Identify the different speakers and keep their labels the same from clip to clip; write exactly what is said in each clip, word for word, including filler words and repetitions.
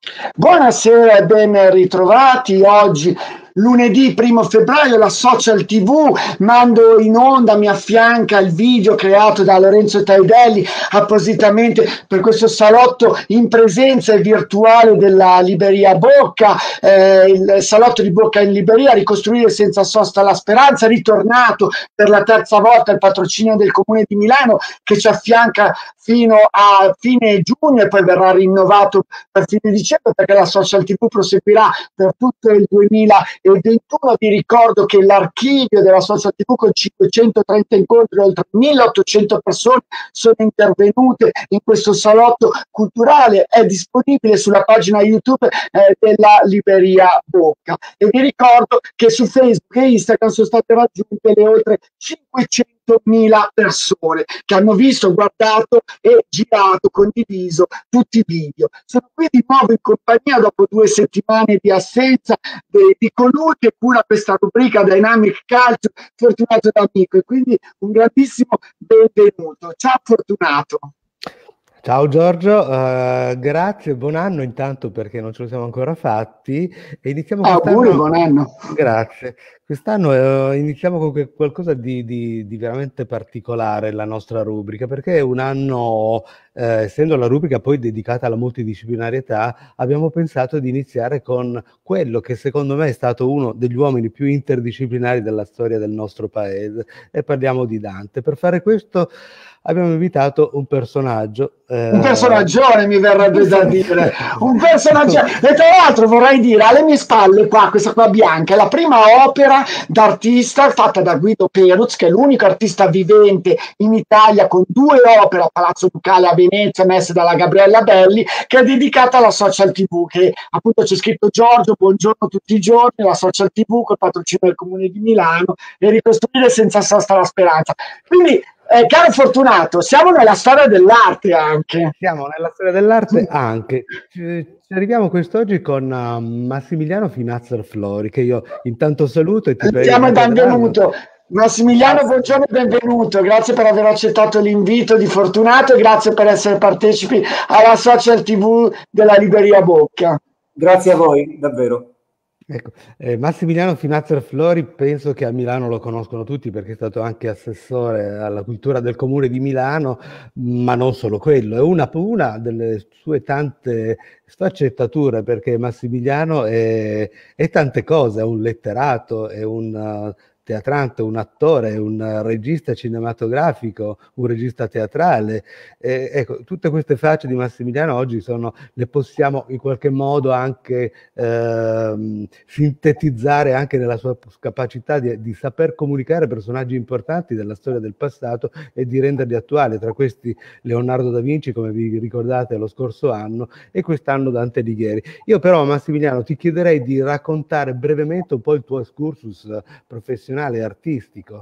Speaker 1: Buonasera e ben ritrovati. Oggi, lunedì primo febbraio, la Social T V mando in onda, mi affianca il video creato da Lorenzo Taidelli appositamente per questo salotto in presenza e virtuale della Libreria Bocca, eh, il salotto di Bocca in Libreria, ricostruire senza sosta la speranza, ritornato per la terza volta il patrocinio del Comune di Milano che ci affianca fino a fine giugno e poi verrà rinnovato per fine dicembre perché la Social T V proseguirà per tutto il duemilaventuno. Vi ricordo che l'archivio della Social T V con cinquecentotrenta incontri, oltre milleottocento persone sono intervenute in questo salotto culturale, è disponibile sulla pagina YouTube eh, della Libreria Bocca. E vi ricordo che su Facebook e Instagram sono state raggiunte le oltre cinquecentomila persone che hanno visto, guardato e girato, condiviso tutti i video. Sono qui di nuovo in compagnia dopo due settimane di assenza di, di colui che cura questa rubrica Dynamic Calcio, Fortunato D'Amico, e quindi un grandissimo benvenuto. Ciao Fortunato.
Speaker 2: Ciao Giorgio, uh, grazie, buon anno intanto perché non ce lo siamo ancora fatti e iniziamo
Speaker 1: Auguri,
Speaker 2: quest'anno.
Speaker 1: buon anno.
Speaker 2: Grazie, quest'anno uh, iniziamo con qualcosa di, di, di veramente particolare, la nostra rubrica, perché è un anno, eh, essendo la rubrica poi dedicata alla multidisciplinarietà, abbiamo pensato di iniziare con quello che secondo me è stato uno degli uomini più interdisciplinari della storia del nostro paese, e parliamo di Dante. Per fare questo abbiamo invitato un personaggio. Eh...
Speaker 1: Un personaggione, mi verrebbe da dire. Un personaggio. E tra l'altro vorrei dire, alle mie spalle qua, questa qua bianca, è la prima opera d'artista fatta da Guido Peruz, che è l'unico artista vivente in Italia con due opere a Palazzo Ducale a Venezia, messe dalla Gabriella Belli, che è dedicata alla Social T V, che appunto c'è scritto Giorgio, buongiorno tutti i giorni, la Social T V col patrocinio del Comune di Milano e ricostruire senza sosta la speranza. Quindi, Eh, caro Fortunato, siamo nella storia dell'arte anche.
Speaker 2: Siamo nella storia dell'arte anche. Ci, ci arriviamo quest'oggi con uh, Massimiliano Finazzer Flori, che io intanto saluto e ti prego
Speaker 1: Siamo
Speaker 2: di
Speaker 1: e
Speaker 2: inquadrarlo.
Speaker 1: benvenuto. Massimiliano, buongiorno e benvenuto. Grazie per aver accettato l'invito di Fortunato e grazie per essere partecipi alla Social T V della Libreria Bocca.
Speaker 3: Grazie a voi, davvero.
Speaker 2: Ecco, eh, Massimiliano Finazzer Flori penso che a Milano lo conoscono tutti perché è stato anche assessore alla cultura del Comune di Milano, ma non solo quello, è una, una delle sue tante sfaccettature, perché Massimiliano è, è tante cose, è un letterato, è un uh, teatrante, un attore, un regista cinematografico, un regista teatrale. Eh, ecco, tutte queste facce di Massimiliano oggi sono, le possiamo in qualche modo anche ehm, sintetizzare anche nella sua capacità di, di saper comunicare personaggi importanti della storia del passato e di renderli attuali. Tra questi Leonardo da Vinci, come vi ricordate lo scorso anno, e quest'anno Dante Alighieri. Io però, Massimiliano, ti chiederei di raccontare brevemente un po' il tuo excursus professionale e artistico.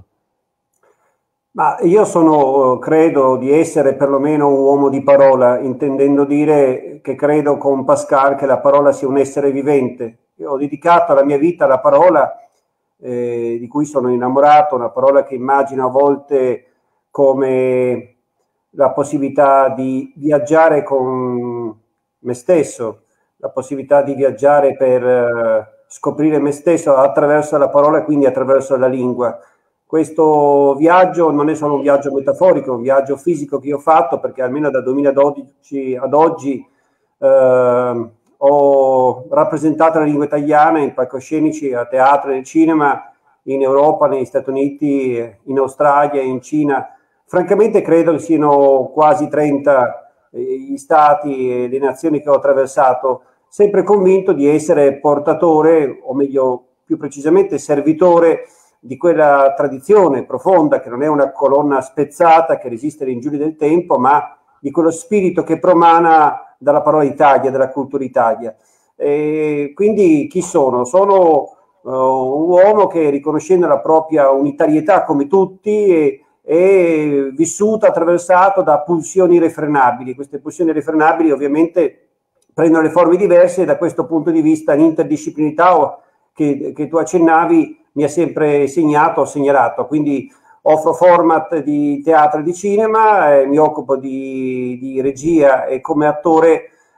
Speaker 3: Ma io sono, credo di essere perlomeno un uomo di parola, intendendo dire che credo con Pascal che la parola sia un essere vivente. Io ho dedicato la mia vita alla parola, eh, di cui sono innamorato, una parola che immagino a volte come la possibilità di viaggiare con me stesso, la possibilità di viaggiare per eh, scoprire me stesso attraverso la parola e quindi attraverso la lingua. Questo viaggio non è solo un viaggio metaforico, è un viaggio fisico che io ho fatto, perché almeno dal duemiladodici ad oggi eh, ho rappresentato la lingua italiana in palcoscenici, a teatro, nel cinema, in Europa, negli Stati Uniti, in Australia, in Cina. Francamente credo che siano quasi trenta gli stati e le nazioni che ho attraversato, sempre convinto di essere portatore, o meglio, più precisamente servitore, di quella tradizione profonda che non è una colonna spezzata che resiste agli ingiuri del tempo, ma di quello spirito che promana dalla parola Italia, dalla cultura Italia. E quindi chi sono? Sono uh, un uomo che, riconoscendo la propria unitarietà come tutti, è, è vissuto, attraversato da pulsioni irrefrenabili. Queste pulsioni irrefrenabili ovviamente prendono le forme diverse, e da questo punto di vista l'interdisciplinarietà che, che tu accennavi mi ha sempre segnato, segnalato. Quindi offro format di teatro e di cinema, eh, mi occupo di, di regia e come attore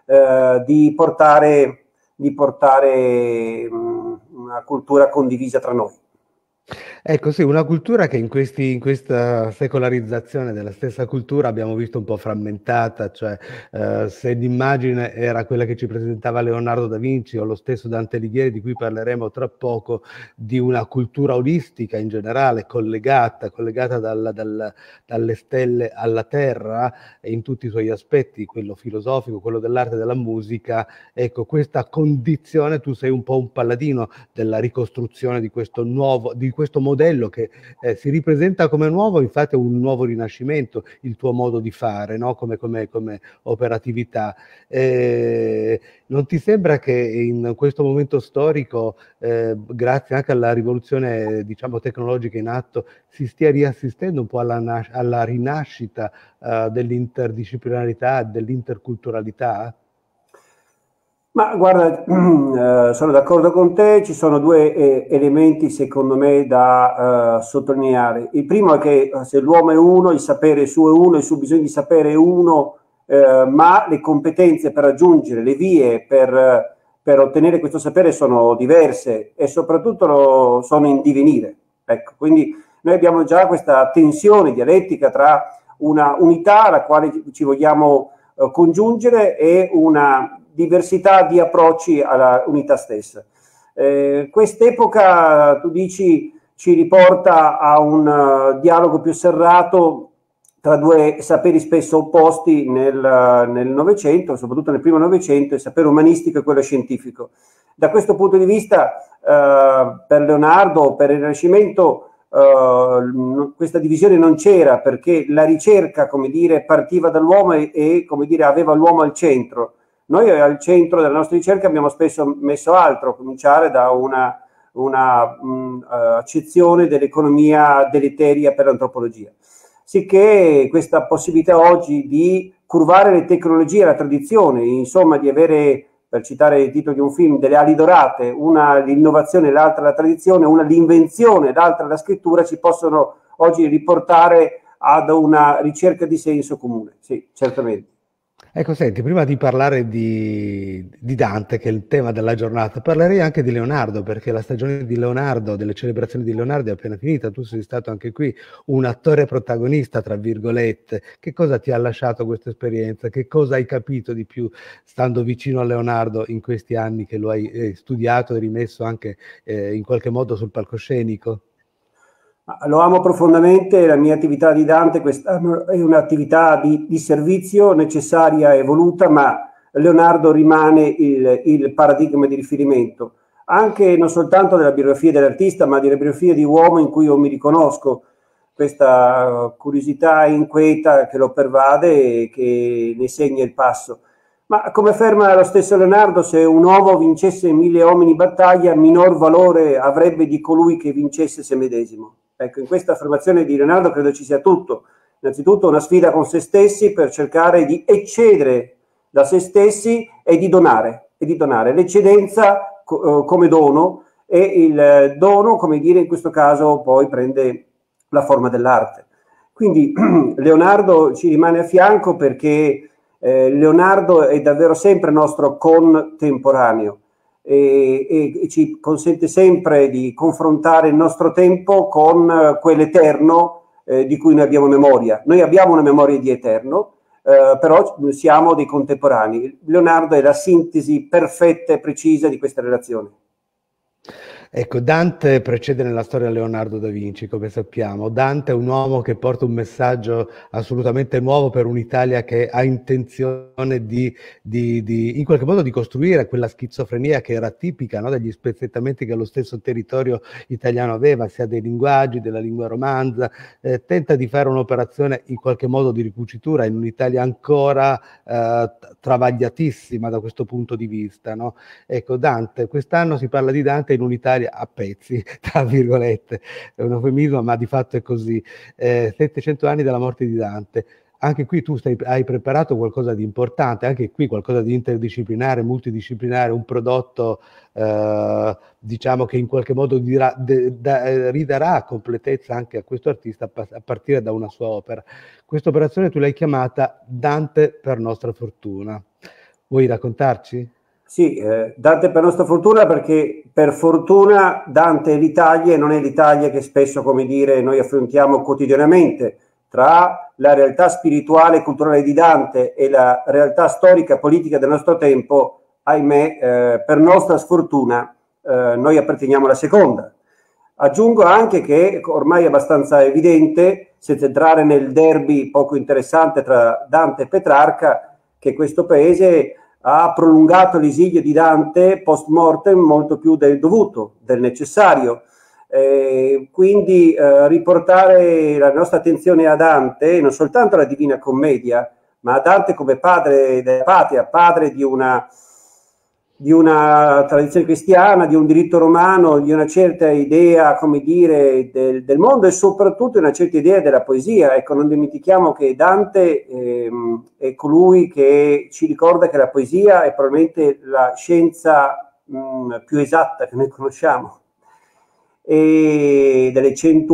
Speaker 3: eh, di portare, di portare mh, una cultura condivisa tra noi.
Speaker 2: Ecco, sì, una cultura che in, questi, in questa secolarizzazione della stessa cultura abbiamo visto un po' frammentata, cioè eh, se l'immagine era quella che ci presentava Leonardo da Vinci o lo stesso Dante Alighieri, di cui parleremo tra poco, di una cultura olistica in generale, collegata, collegata dalla, dalla, dalle stelle alla terra in tutti i suoi aspetti, quello filosofico, quello dell'arte e della musica, ecco, questa condizione, tu sei un po' un paladino della ricostruzione di questo nuovo, di questo modello che eh, si ripresenta come nuovo, infatti è un nuovo rinascimento, il tuo modo di fare, no? come, come, come operatività. Eh, non ti sembra che in questo momento storico, eh, grazie anche alla rivoluzione diciamo tecnologica in atto, si stia riassistendo un po' alla, alla rinascita eh, dell'interdisciplinarità, dell'interculturalità?
Speaker 3: Ma guarda, eh, sono d'accordo con te, ci sono due eh, elementi secondo me da eh, sottolineare. Il primo è che eh, se l'uomo è uno, il sapere suo è uno, il suo bisogno di sapere è uno, eh, ma le competenze per raggiungere le vie per, per ottenere questo sapere sono diverse e soprattutto lo, sono in divenire. Ecco, quindi noi abbiamo già questa tensione dialettica tra una unità alla quale ci vogliamo eh, congiungere e una diversità di approcci alla unità stessa. Eh, quest'epoca, tu dici, ci riporta a un uh, dialogo più serrato tra due saperi spesso opposti nel, nel Novecento, soprattutto nel primo Novecento, il sapere umanistico e quello scientifico. Da questo punto di vista, uh, per Leonardo, per il Rinascimento, uh, questa divisione non c'era, perché la ricerca, come dire, partiva dall'uomo e, e come dire, aveva l'uomo al centro. Noi al centro della nostra ricerca abbiamo spesso messo altro, a cominciare da una, una mh, accezione dell'economia deleteria per l'antropologia. Sicché questa possibilità oggi di curvare le tecnologie alla tradizione, insomma di avere, per citare il titolo di un film, delle ali dorate, una l'innovazione, l'altra la tradizione, una l'invenzione, l'altra la scrittura, ci possono oggi riportare ad una ricerca di senso comune. Sì, certamente.
Speaker 2: Ecco, senti, prima di parlare di, di Dante, che è il tema della giornata, parlerei anche di Leonardo, perché la stagione di Leonardo, delle celebrazioni di Leonardo è appena finita. Tu sei stato anche qui un attore protagonista, tra virgolette. Che cosa ti ha lasciato questa esperienza? Che cosa hai capito di più stando vicino a Leonardo in questi anni che lo hai eh, studiato e rimesso anche eh, in qualche modo sul palcoscenico?
Speaker 3: Lo amo profondamente, la mia attività di Dante quest'anno è un'attività di, di servizio necessaria e voluta, ma Leonardo rimane il, il paradigma di riferimento, anche non soltanto della biografia dell'artista, ma della biografia di uomo in cui io mi riconosco, questa curiosità inquieta che lo pervade e che ne segna il passo. Ma come afferma lo stesso Leonardo, se un uomo vincesse mille uomini in battaglia, minor valore avrebbe di colui che vincesse se medesimo. Ecco, in questa affermazione di Leonardo credo ci sia tutto. Innanzitutto una sfida con se stessi per cercare di eccedere da se stessi e di donare, e di donare. L'eccedenza co- come dono e il dono, come dire, in questo caso poi prende la forma dell'arte. Quindi Leonardo ci rimane a fianco perché eh, Leonardo è davvero sempre nostro contemporaneo. E, e, e ci consente sempre di confrontare il nostro tempo con eh, quell'eterno eh, di cui noi abbiamo memoria. Noi abbiamo una memoria di eterno, eh, però siamo dei contemporanei. Leonardo è la sintesi perfetta e precisa di questa relazione.
Speaker 2: Ecco, Dante precede nella storia Leonardo da Vinci, come sappiamo. Dante è un uomo che porta un messaggio assolutamente nuovo per un'Italia che ha intenzione di, di, di in qualche modo di costruire quella schizofrenia che era tipica, no, degli spezzettamenti che lo stesso territorio italiano aveva, sia dei linguaggi, della lingua romanza. Eh, tenta di fare un'operazione in qualche modo di ricucitura in un'Italia ancora eh, travagliatissima da questo punto di vista, no? Ecco, Dante, quest'anno si parla di Dante in un'Italia a pezzi, tra virgolette, è un eufemismo, ma di fatto è così. Eh, settecento anni dalla morte di Dante. Anche qui tu stai, hai preparato qualcosa di importante, anche qui qualcosa di interdisciplinare, multidisciplinare, un prodotto eh, diciamo che in qualche modo dirà, de, da, ridarà completezza anche a questo artista a partire da una sua opera. Questa operazione tu l'hai chiamata Dante per nostra fortuna. Vuoi raccontarci?
Speaker 3: Sì, eh, Dante per nostra fortuna, perché per fortuna Dante è l'Italia e non è l'Italia che spesso, come dire, noi affrontiamo quotidianamente. Tra la realtà spirituale e culturale di Dante e la realtà storica e politica del nostro tempo, ahimè, eh, per nostra sfortuna, eh, noi apparteniamo alla seconda. Aggiungo anche che ormai è abbastanza evidente, senza entrare nel derby poco interessante tra Dante e Petrarca, che questo paese ha prolungato l'esilio di Dante post mortem molto più del dovuto, del necessario. Eh, quindi eh, riportare la nostra attenzione a Dante, non soltanto alla Divina Commedia, ma a Dante come padre della patria, padre di una, di una tradizione cristiana, di un diritto romano, di una certa idea, come dire, del, del mondo e soprattutto una certa idea della poesia. Ecco, non dimentichiamo che Dante ehm, è colui che ci ricorda che la poesia è probabilmente la scienza mh, più esatta che noi conosciamo. E delle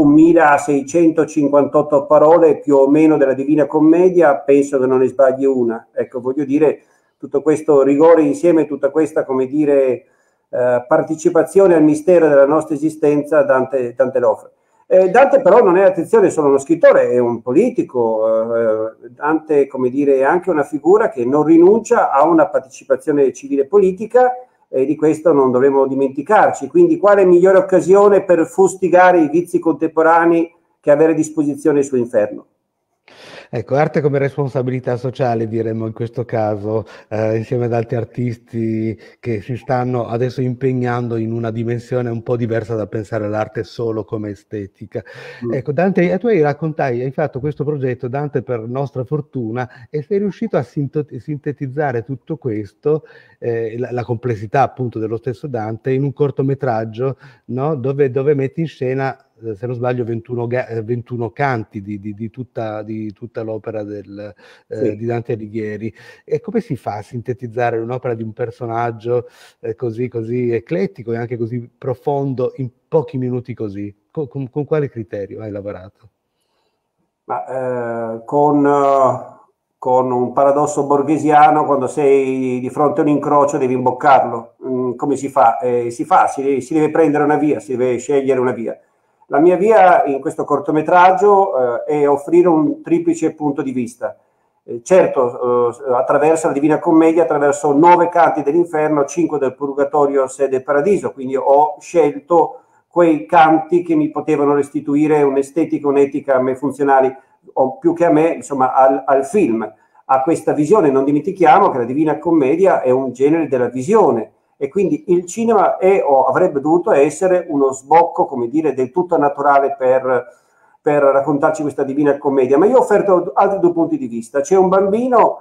Speaker 3: centomilaseicentocinquantotto parole più o meno della Divina Commedia, penso che non ne sbagli una. Ecco, voglio dire, tutto questo rigore insieme, tutta questa, come dire, eh, partecipazione al mistero della nostra esistenza, Dante, Dante l'offre. Eh, Dante però non è, attenzione, solo uno scrittore, è un politico. Eh, Dante, come dire, è anche una figura che non rinuncia a una partecipazione civile e politica, e di questo non dovremmo dimenticarci. Quindi quale migliore occasione per fustigare i vizi contemporanei che avere a disposizione il suo inferno?
Speaker 2: Ecco, arte come responsabilità sociale, diremmo in questo caso, eh, insieme ad altri artisti che si stanno adesso impegnando in una dimensione un po' diversa da pensare all'arte solo come estetica. Mm. Ecco, Dante, tu hai raccontato, hai fatto questo progetto, Dante per nostra fortuna, e sei riuscito a sintetizzare tutto questo, eh, la, la complessità appunto dello stesso Dante, in un cortometraggio, no? dove, dove metti in scena, se non sbaglio, ventuno, ventuno canti di, di, di, tutta, di tutta l'opera del, eh, sì. di Dante Alighieri. E come si fa a sintetizzare un'opera di un personaggio eh, così, così eclettico e anche così profondo in pochi minuti così? Con, con, con quale criterio hai lavorato?
Speaker 3: Ma, eh, con, uh, con un paradosso borghesiano, quando sei di fronte a un incrocio devi imboccarlo. Mm, come si fa? Eh, si fa, si, si deve prendere una via, si deve scegliere una via. La mia via in questo cortometraggio eh, è offrire un triplice punto di vista. Eh, certo, eh, attraverso la Divina Commedia, attraverso nove canti dell'inferno, cinque del Purgatorio, sei del Paradiso, quindi ho scelto quei canti che mi potevano restituire un'estetica, un'etica a me funzionali, o più che a me, insomma, al, al film, a questa visione. Non dimentichiamo che la Divina Commedia è un genere della visione, e quindi il cinema è o avrebbe dovuto essere uno sbocco, come dire, del tutto naturale per, per raccontarci questa Divina Commedia. Ma io ho offerto altri due punti di vista. C'è un bambino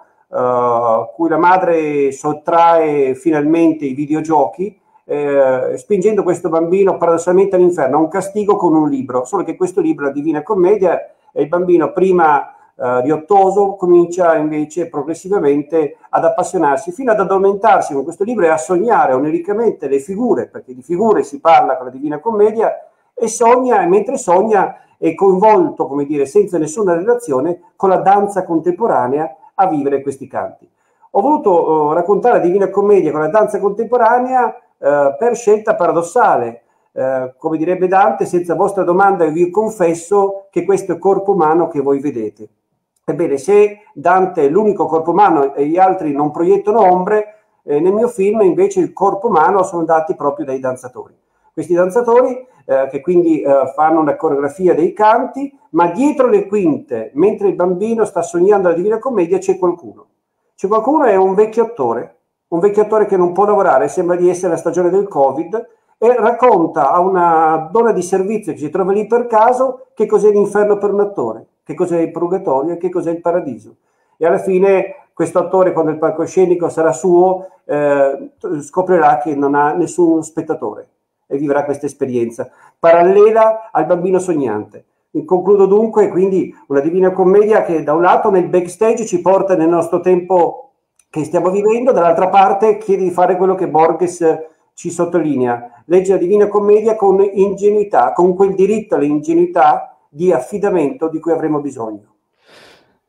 Speaker 3: uh, cui la madre sottrae finalmente i videogiochi, eh, spingendo questo bambino paradossalmente all'inferno, a un castigo con un libro, solo che questo libro, la Divina Commedia, e il bambino prima Uh, riottoso comincia invece progressivamente ad appassionarsi fino ad addormentarsi con questo libro e a sognare oniricamente le figure, perché di figure si parla con la Divina Commedia, e sogna, e mentre sogna è coinvolto, come dire, senza nessuna relazione con la danza contemporanea a vivere questi canti. Ho voluto uh, raccontare la Divina Commedia con la danza contemporanea uh, per scelta paradossale. Uh, come direbbe Dante, senza vostra domanda vi confesso che questo è il corpo umano che voi vedete. Ebbene, se Dante è l'unico corpo umano e gli altri non proiettano ombre, eh, nel mio film invece il corpo umano sono dati proprio dai danzatori. Questi danzatori eh, che quindi eh, fanno una coreografia dei canti, ma dietro le quinte, mentre il bambino sta sognando la Divina Commedia, c'è qualcuno. C'è qualcuno, è un vecchio attore, un vecchio attore che non può lavorare, sembra di essere la stagione del Covid, e racconta a una donna di servizio che si trova lì per caso che cos'è l'inferno per un attore, che cos'è il purgatorio e che cos'è il paradiso. E alla fine questo attore, quando il palcoscenico sarà suo, eh, scoprirà che non ha nessun spettatore e vivrà questa esperienza parallela al bambino sognante. Concludo dunque, quindi, una Divina Commedia che da un lato nel backstage ci porta nel nostro tempo che stiamo vivendo, dall'altra parte chiede di fare quello che Borges ci sottolinea: legge la Divina Commedia con ingenuità, con quel diritto all'ingenuità di affidamento di cui avremo bisogno.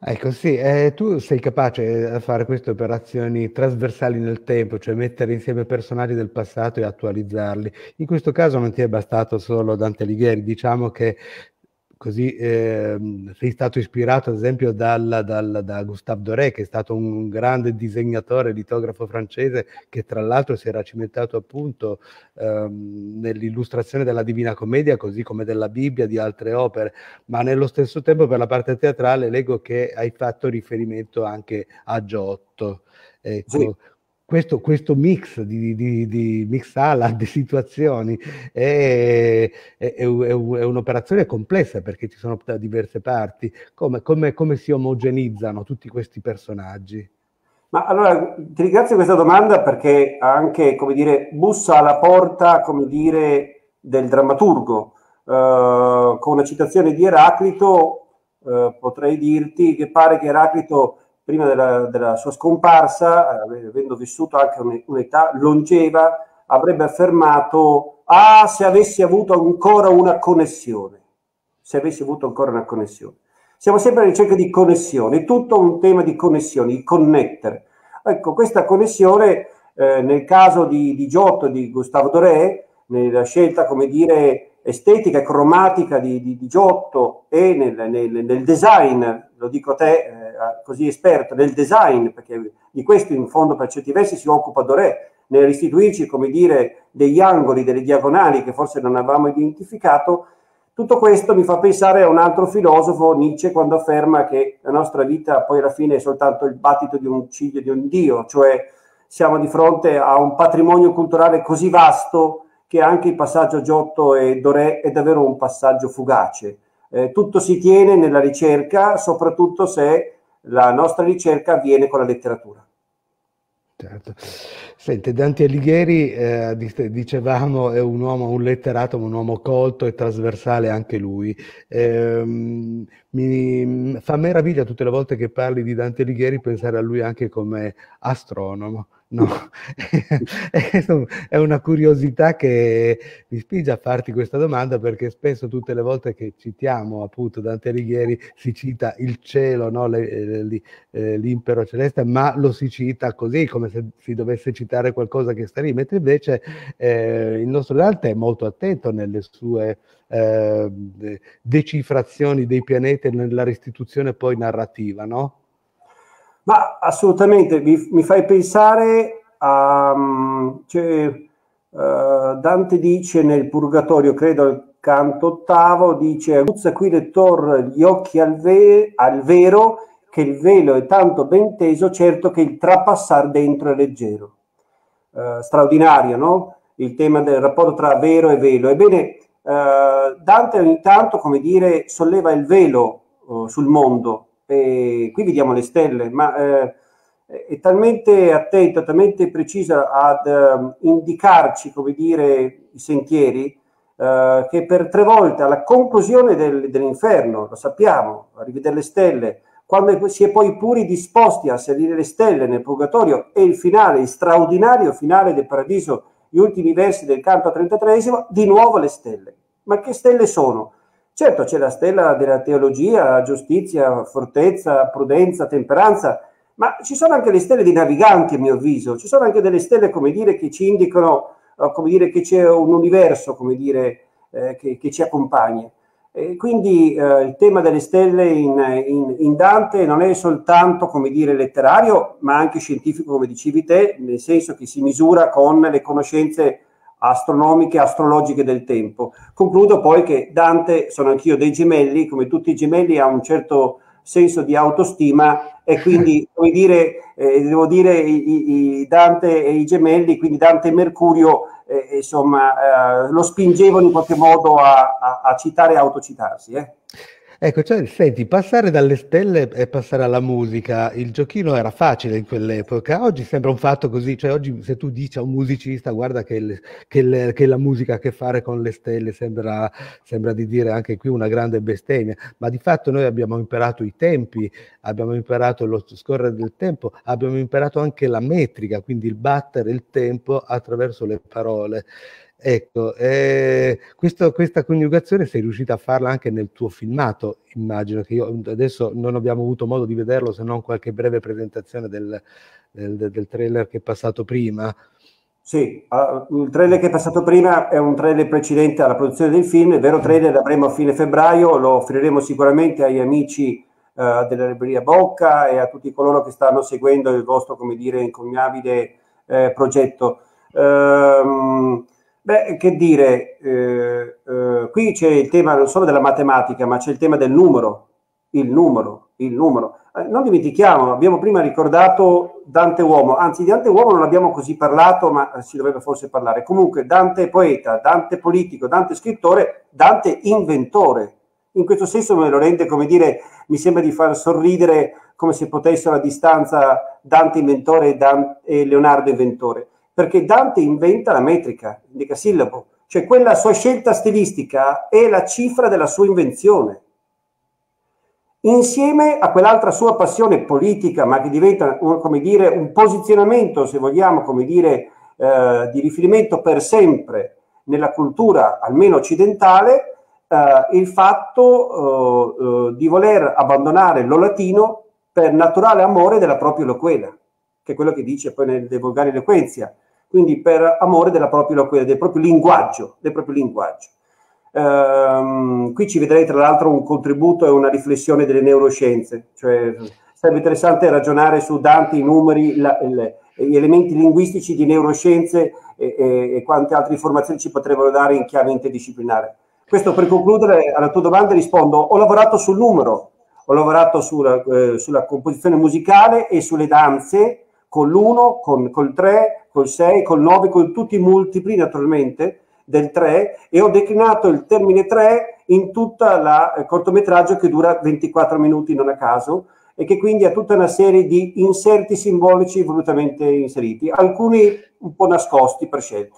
Speaker 2: Ecco, sì, eh, tu sei capace a fare queste operazioni trasversali nel tempo, cioè mettere insieme personaggi del passato e attualizzarli. In questo caso non ti è bastato solo Dante Alighieri, diciamo che così ehm, sei stato ispirato ad esempio dal, dal- da Gustave Doré, che è stato un grande disegnatore, litografo francese, che tra l'altro si era cimentato appunto ehm, nell'illustrazione della Divina Commedia, così come della Bibbia e di altre opere, ma nello stesso tempo per la parte teatrale leggo che hai fatto riferimento anche a Giotto.
Speaker 3: Sì.
Speaker 2: Ecco, questo, questo mix di, di, di mix salad di situazioni è, è, è, un- è un- è un'operazione complessa perché ci sono diverse parti. Come, come- come si omogenizzano tutti questi personaggi?
Speaker 3: Ma allora ti ringrazio per questa domanda perché anche, come dire, bussa alla porta, come dire, del drammaturgo. Eh, con una citazione di Eraclito, eh, potrei dirti che pare che Eraclito, prima della, della sua scomparsa, eh, avendo vissuto anche un- un'età longeva, avrebbe affermato: ah, se avessi avuto ancora una connessione, se avessi avuto ancora una connessione. Siamo sempre alla ricerca di connessioni, è tutto un tema di connessioni, di connettere. Ecco, questa connessione eh, nel caso di, di Giotto e di Gustave Doré, nella scelta, come dire, estetica e cromatica di, di, di Giotto e nel, nel, nel design, lo dico a te eh, così esperto, nel design, perché di questo in fondo per certi versi si occupa Doré, nel restituirci, come dire, degli angoli, delle diagonali che forse non avevamo identificato. Tutto questo mi fa pensare a un altro filosofo, Nietzsche, quando afferma che la nostra vita poi alla fine è soltanto il battito di un ciglio di un dio, cioè siamo di fronte a un patrimonio culturale così vasto che anche il passaggio Giotto e Doré è davvero un passaggio fugace. Eh, tutto si tiene nella ricerca, soprattutto se la nostra ricerca avviene con la letteratura.
Speaker 2: Certo. Sente, Dante Alighieri, eh, dice- dicevamo, è un uomo, un letterato, ma un uomo colto e trasversale anche lui. Ehm, mi fa meraviglia tutte le volte che parli di Dante Alighieri pensare a lui anche come astronomo. No, è una curiosità che mi spinge a farti questa domanda perché spesso tutte le volte che citiamo appunto Dante Alighieri si cita il cielo, no? Le- le- eh, l'impero celeste, ma lo si cita così, come se si dovesse citare qualcosa che sta lì, mentre invece eh, il nostro Dante è molto attento nelle sue eh, decifrazioni dei pianeti e nella restituzione poi narrativa, no?
Speaker 3: Ma assolutamente, mi, mi fai pensare a... Cioè, eh, Dante dice nel Purgatorio, credo al canto ottavo, dice: aguzza qui lettor gli occhi al, ve- al vero, che il velo è tanto ben teso, certo che il trapassar dentro è leggero. Eh, straordinario, no? Il tema del rapporto tra vero e velo. Ebbene, eh, Dante ogni tanto, come dire, solleva il velo eh, sul mondo, e qui vediamo le stelle, ma eh, è talmente attento, talmente precisa ad eh, indicarci, come dire, i sentieri, eh, che per tre volte alla conclusione del, dell'inferno, lo sappiamo, a rivedere le stelle, quando si è poi puri disposti a salire le stelle nel purgatorio e il finale, il straordinario finale del paradiso, gli ultimi versi del canto trentatreesimo, di nuovo le stelle. Ma che stelle sono? Certo, c'è la stella della teologia, giustizia, fortezza, prudenza, temperanza, ma ci sono anche le stelle dei naviganti, a mio avviso. Ci sono anche delle stelle, come dire, che ci indicano, uh, come dire, che c'è un universo, come dire, eh, che, che ci accompagna. E quindi eh, il tema delle stelle in, in, in Dante non è soltanto, come dire, letterario, ma anche scientifico, come dicevi te, nel senso che si misura con le conoscenze astronomiche, astrologiche del tempo. Concludo poi che Dante, sono anch'io dei gemelli, come tutti i gemelli ha un certo senso di autostima e quindi, come dire, eh, devo dire i, i Dante e i gemelli, quindi Dante e Mercurio, eh, insomma, eh, lo spingevano in qualche modo a, a, a citare e autocitarsi. Eh.
Speaker 2: Ecco, cioè, senti, passare dalle stelle e passare alla musica, il giochino era facile in quell'epoca, oggi sembra un fatto così, cioè oggi se tu dici a un musicista guarda che, le- che le- che la musica ha a che fare con le stelle, sembra, sembra di dire anche qui una grande bestemmia, ma di fatto noi abbiamo imparato i tempi, abbiamo imparato lo scorrere del tempo, abbiamo imparato anche la metrica, quindi il battere il tempo attraverso le parole. Ecco, eh, questo, questa coniugazione sei riuscita a farla anche nel tuo filmato, immagino, che io adesso non abbiamo avuto modo di vederlo se non qualche breve presentazione del, del, del trailer che è passato prima.
Speaker 3: Sì, uh, il trailer che è passato prima è un trailer precedente alla produzione del film, il vero trailer l'avremo a fine febbraio, lo offriremo sicuramente agli amici uh, della libreria Bocca e a tutti coloro che stanno seguendo il vostro, come dire, incommiabile eh, progetto. Um, Beh, che dire, eh, eh, qui c'è il tema non solo della matematica, ma c'è il tema del numero, il numero, il numero. Eh, non dimentichiamo, abbiamo prima ricordato Dante uomo, anzi di Dante uomo non abbiamo così parlato, ma si dovrebbe forse parlare. Comunque Dante poeta, Dante politico, Dante scrittore, Dante inventore. In questo senso me lo rende, come dire, mi sembra di far sorridere come se potessero a distanza Dante inventore e, Dante, e Leonardo inventore. Perché Dante inventa la metrica, indicasillabo, cioè quella sua scelta stilistica è la cifra della sua invenzione. Insieme a quell'altra sua passione politica, ma che diventa, come dire, un posizionamento, se vogliamo, come dire, eh, di riferimento per sempre nella cultura, almeno occidentale, eh, il fatto eh, eh, di voler abbandonare lo latino per naturale amore della propria eloquela, che è quello che dice poi nel De Volgari Eloquenzia. Quindi per amore della propria eloquenza, del proprio linguaggio, del proprio linguaggio. Ehm, qui ci vedrei tra l'altro un contributo e una riflessione delle neuroscienze, cioè sarebbe interessante ragionare su Dante, i numeri, la, il, gli elementi linguistici di neuroscienze e, e, e quante altre informazioni ci potrebbero dare in chiave interdisciplinare. Questo per concludere alla tua domanda rispondo, ho lavorato sul numero, ho lavorato sulla, eh, sulla composizione musicale e sulle danze, con l'uno, con col tre, col sei, col nove, con tutti i multipli naturalmente del tre, e ho declinato il termine tre in tutta la eh, cortometraggio che dura ventiquattro minuti non a caso e che quindi ha tutta una serie di inserti simbolici volutamente inseriti, alcuni un po' nascosti per scelta.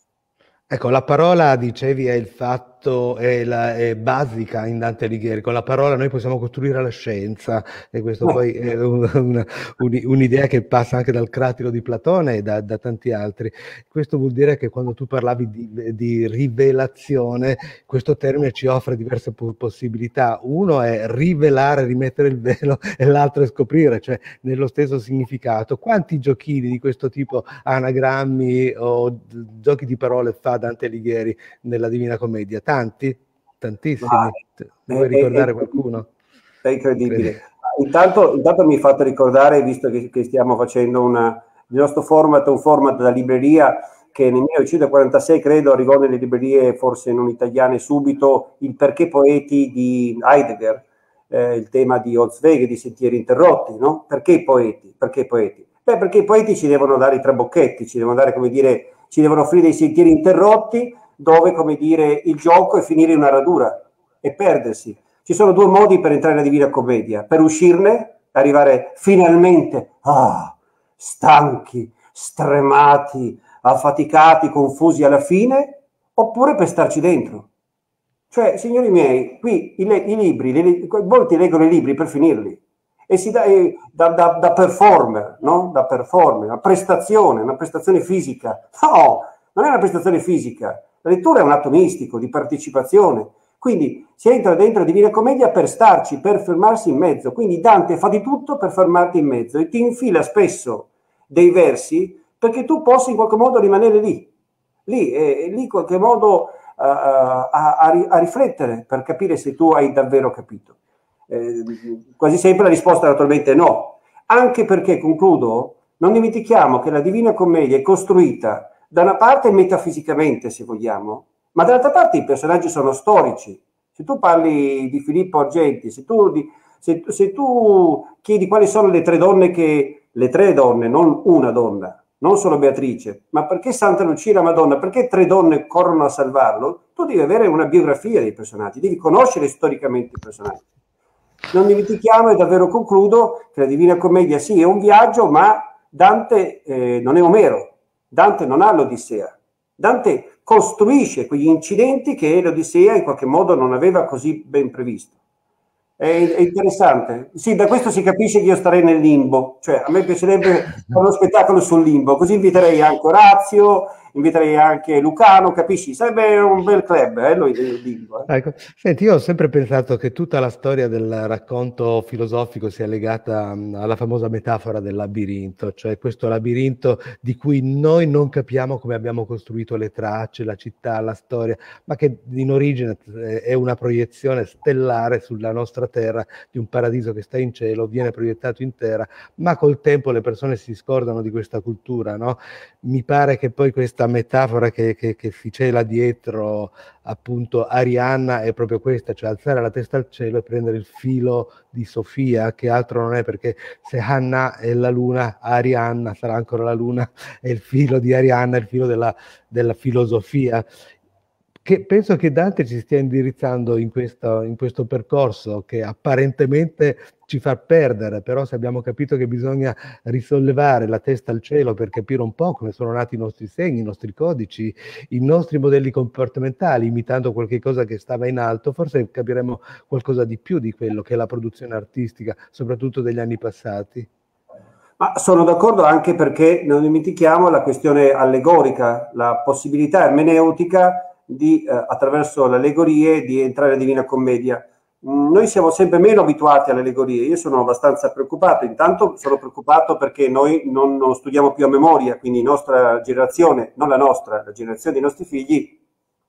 Speaker 2: Ecco, la parola, dicevi, è il fatto, è, la, è basica in Dante Alighieri. Con la parola noi possiamo costruire la scienza, e questo oh. poi è un, un, un'idea che passa anche dal Cratilo di Platone e da, da tanti altri. Questo vuol dire che quando tu parlavi di, di rivelazione, questo termine ci offre diverse possibilità. Uno è rivelare, rimettere il velo, e l'altro è scoprire, cioè nello stesso significato. Quanti giochini di questo tipo, anagrammi o giochi di parole fa Dante Alighieri nella Divina Commedia? Tanti? Tantissimi. Ah, vuoi è, ricordare è, qualcuno?
Speaker 3: È incredibile. Intanto, intanto mi fate ricordare, visto che, che stiamo facendo una, il nostro format, un format da libreria, che nel millenovecentoquarantasei credo arrivò nelle librerie, forse non italiane subito, il Perché poeti di Heidegger, eh, il tema di Holzweg, di Sentieri interrotti, no? Perché poeti? Perché poeti? Beh, perché i poeti ci devono dare i trabocchetti, ci devono dare, come dire, ci devono offrire dei sentieri interrotti dove, come dire, il gioco è finire in una radura e perdersi. Ci sono due modi per entrare nella Divina Commedia: per uscirne, arrivare finalmente, ah, stanchi, stremati, affaticati, confusi alla fine, oppure per starci dentro. Cioè, signori miei, qui i, i libri, le, molti leggono i libri per finirli. E si dà eh, da, da, da performer, no? Da performer, una prestazione, una prestazione fisica. No, non è una prestazione fisica. La lettura è un atto mistico, di partecipazione. Quindi si entra dentro la Divina Commedia per starci, per fermarsi in mezzo. Quindi Dante fa di tutto per fermarti in mezzo e ti infila spesso dei versi perché tu possa in qualche modo rimanere lì. Lì, e, lì in qualche modo uh, a, a, a riflettere per capire se tu hai davvero capito. Eh, quasi sempre la risposta naturalmente è no, anche perché, concludo, non dimentichiamo che la Divina Commedia è costruita da una parte metafisicamente, se vogliamo, ma dall'altra parte i personaggi sono storici. Se tu parli di Filippo Argenti, se tu, di, se, se tu chiedi quali sono le tre donne che, le tre donne, non una donna, non solo Beatrice, ma perché Santa Lucia e la Madonna, perché tre donne corrono a salvarlo, tu devi avere una biografia dei personaggi, devi conoscere storicamente i personaggi. Non dimentichiamo, e davvero concludo, che la Divina Commedia sì è un viaggio, ma Dante eh, non è Omero, Dante non ha l'Odissea. Dante costruisce quegli incidenti che l'Odissea in qualche modo non aveva così ben previsto. È, è interessante. Sì, da questo si capisce che io starei nel limbo, cioè a me piacerebbe fare uno spettacolo sul limbo, così inviterei anche Orazio inviterei anche Lucano, capisci? Sarebbe un bel club, eh, lo dico. Eh.
Speaker 2: Ecco. Senti, io ho sempre pensato che tutta la storia del racconto filosofico sia legata um, alla famosa metafora del labirinto, cioè questo labirinto di cui noi non capiamo come abbiamo costruito le tracce, la città, la storia, ma che in origine è una proiezione stellare sulla nostra terra di un paradiso che sta in cielo, viene proiettato in terra, ma col tempo le persone si scordano di questa cultura, no? Mi pare che poi questa metafora che, che, che si cela dietro appunto Arianna è proprio questa, cioè alzare la testa al cielo e prendere il filo di Sofia, che altro non è, perché se Anna è la luna, Arianna sarà ancora la luna, è il filo di Arianna, il filo della, della filosofia. Che penso che Dante ci stia indirizzando in questo, in questo percorso che apparentemente ci fa perdere, però se abbiamo capito che bisogna risollevare la testa al cielo per capire un po' come sono nati i nostri segni, i nostri codici, i nostri modelli comportamentali, imitando qualche cosa che stava in alto, forse capiremo qualcosa di più di quello che è la produzione artistica, soprattutto degli anni passati.
Speaker 3: Ma sono d'accordo anche perché non dimentichiamo la questione allegorica, la possibilità ermeneutica di, eh, attraverso le allegorie, di entrare nella Divina Commedia. Mm, noi siamo sempre meno abituati alle allegorie, io sono abbastanza preoccupato, intanto sono preoccupato perché noi non, non studiamo più a memoria, quindi la nostra generazione, non la nostra, la generazione dei nostri figli,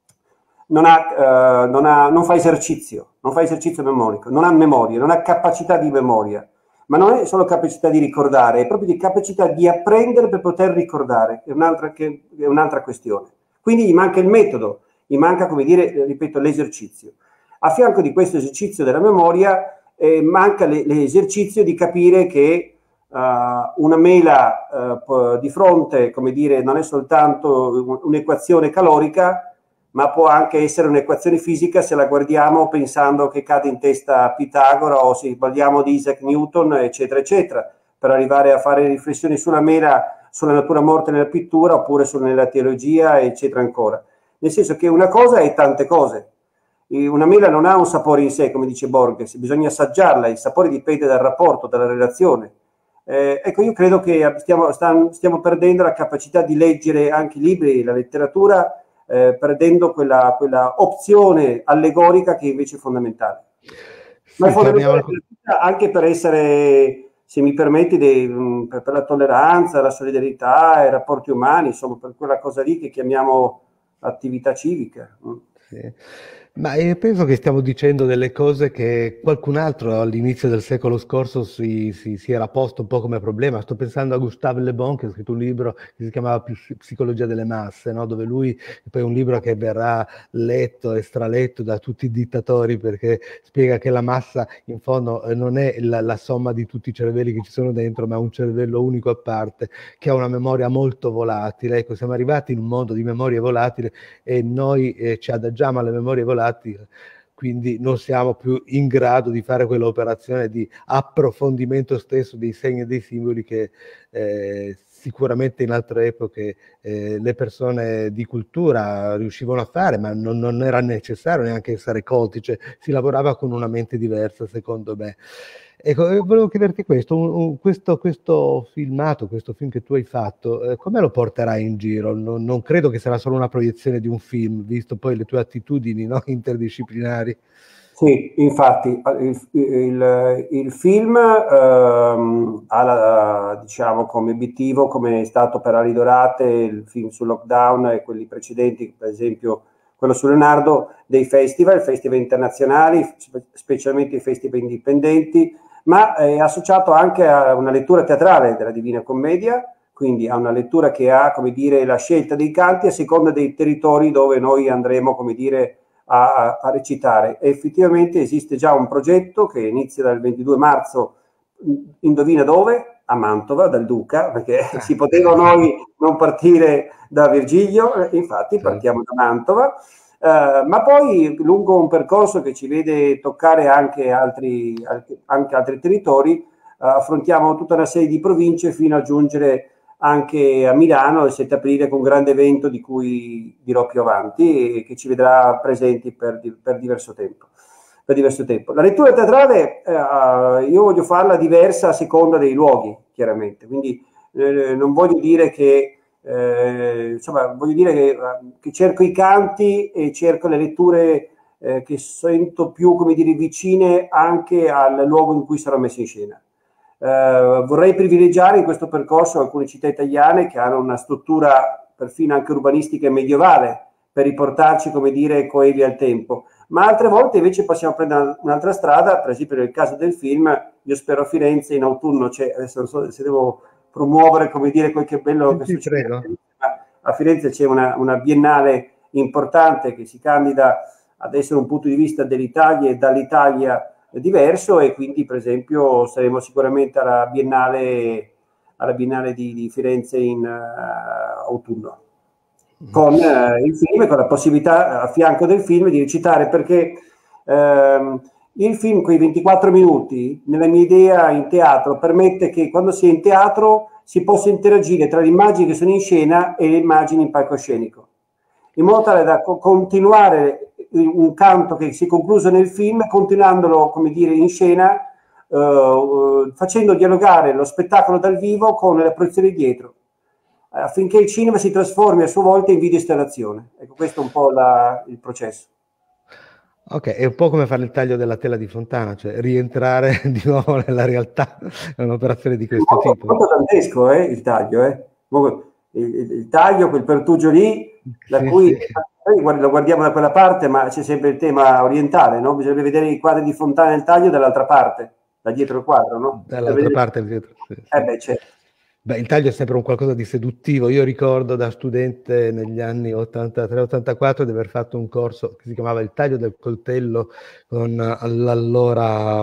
Speaker 3: non, ha, eh, non, ha, non fa esercizio, non fa esercizio memorico, non ha memoria, non ha capacità di memoria, ma non è solo capacità di ricordare, è proprio di capacità di apprendere per poter ricordare, è un'altra, che, è un'altra questione. Quindi gli manca il metodo, gli manca, come dire, ripeto, l'esercizio. A fianco di questo esercizio della memoria eh, manca le, l'esercizio di capire che uh, una mela uh, di fronte, come dire, non è soltanto un'equazione calorica, ma può anche essere un'equazione fisica se la guardiamo pensando che cade in testa a Pitagora o se parliamo di Isaac Newton, eccetera, eccetera, per arrivare a fare riflessioni sulla mela, sulla natura morta nella pittura oppure sulla teologia, eccetera ancora. Nel senso che una cosa è tante cose. Una mela non ha un sapore in sé, come dice Borges, bisogna assaggiarla, il sapore dipende dal rapporto, dalla relazione. Eh, ecco, io credo che stiamo, stiamo perdendo la capacità di leggere anche i libri, la letteratura, eh, perdendo quella, quella opzione allegorica che invece è fondamentale. Ma è fondamentale anche per essere, se mi permetti, dei, per, per la tolleranza, la solidarietà, i rapporti umani, insomma, per quella cosa lì che chiamiamo attività civica.
Speaker 2: Sì. Ma io penso che stiamo dicendo delle cose che qualcun altro all'inizio del secolo scorso si, si, si era posto un po' come problema. Sto pensando a Gustave Le Bon, che ha scritto un libro che si chiamava Psicologia delle masse, no? Dove lui, poi è un libro che verrà letto e straletto da tutti i dittatori, perché spiega che la massa in fondo non è la, la somma di tutti i cervelli che ci sono dentro, ma un cervello unico a parte, che ha una memoria molto volatile. Ecco, siamo arrivati in un mondo di memorie volatili e noi eh, ci adagiamo alle memorie volatili, quindi non siamo più in grado di fare quell'operazione di approfondimento stesso dei segni e dei simboli che eh, sicuramente in altre epoche eh, le persone di cultura riuscivano a fare, ma non, non era necessario neanche essere colti, cioè si lavorava con una mente diversa, secondo me. Ecco, volevo chiederti questo, un, un, questo, questo filmato, questo film che tu hai fatto, eh, come lo porterai in giro? Non, non credo che sarà solo una proiezione di un film, visto poi le tue attitudini, no, interdisciplinari.
Speaker 3: Sì, infatti il, il, il film ehm, ha la, diciamo, come obiettivo, come è stato per Ali Dorate, il film sul lockdown e quelli precedenti, per esempio quello su Leonardo, dei festival, festival internazionali, specialmente i festival indipendenti, ma è associato anche a una lettura teatrale della Divina Commedia, quindi a una lettura che ha, come dire, la scelta dei canti a seconda dei territori dove noi andremo, come dire, a, a recitare. E effettivamente esiste già un progetto che inizia dal ventidue marzo, indovina dove? A Mantova, dal Duca, perché si poteva noi non partire da Virgilio, infatti partiamo da Mantova. Uh, ma poi lungo un percorso che ci vede toccare anche altri, anche altri territori, uh, affrontiamo tutta una serie di province fino a giungere anche a Milano il sette aprile con un grande evento di cui dirò più avanti e che ci vedrà presenti per, per diverso tempo. Per diverso tempo. La lettura teatrale uh, io voglio farla diversa a seconda dei luoghi, chiaramente, quindi eh, non voglio dire che Eh, insomma, voglio dire che, che cerco i canti e cerco le letture eh, che sento più, come dire, vicine anche al luogo in cui sarò messo in scena. Eh, vorrei privilegiare in questo percorso alcune città italiane che hanno una struttura perfino anche urbanistica e medievale per riportarci, come dire, coevi al tempo, ma altre volte invece possiamo prendere un'altra strada. Per esempio nel caso del film Io spero a Firenze in autunno, cioè, adesso non so se devo promuovere, come dire, quel che è bello che succede a Firenze, ma a Firenze c'è una, una biennale importante che si candida ad essere un punto di vista dell'Italia e dall'Italia diverso, e quindi per esempio saremo sicuramente alla biennale, alla biennale di, di Firenze in uh, autunno con uh, il film, con la possibilità a fianco del film di recitare, perché uh, il film, quei ventiquattro minuti, nella mia idea in teatro, permette che quando si è in teatro si possa interagire tra le immagini che sono in scena e le immagini in palcoscenico, in modo tale da co- continuare un canto che si è concluso nel film, continuandolo, come dire, in scena, uh, uh, facendo dialogare lo spettacolo dal vivo con la proiezione dietro, affinché il cinema si trasformi a sua volta in videoinstallazione. Ecco, questo è un po' la, il processo.
Speaker 2: Ok, è un po' come fare il taglio della tela di Fontana, cioè rientrare di nuovo nella realtà, è un'operazione di questo
Speaker 3: molto,
Speaker 2: tipo.
Speaker 3: Molto dantesco, eh, il taglio, eh. Il, il, il taglio, quel pertugio lì, da
Speaker 2: sì,
Speaker 3: cui
Speaker 2: sì.
Speaker 3: lo guardiamo da quella parte, ma c'è sempre il tema orientale, no? Bisogna vedere i quadri di Fontana nel taglio dall'altra parte, da dietro il quadro, no?
Speaker 2: Dall'altra
Speaker 3: vedere...
Speaker 2: parte dietro. Sì, sì.
Speaker 3: Eh beh, certo.
Speaker 2: Beh, il taglio è sempre un qualcosa di seduttivo. Io ricordo da studente negli anni ottantatré ottantaquattro di aver fatto un corso che si chiamava Il taglio del coltello con l'allora